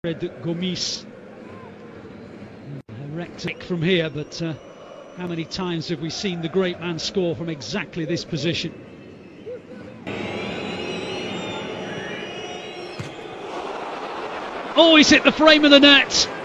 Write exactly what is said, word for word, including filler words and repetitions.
Gomis rectic from here, but uh, how many times have we seen the great man score from exactly this position? Oh, he's hit the frame of the net.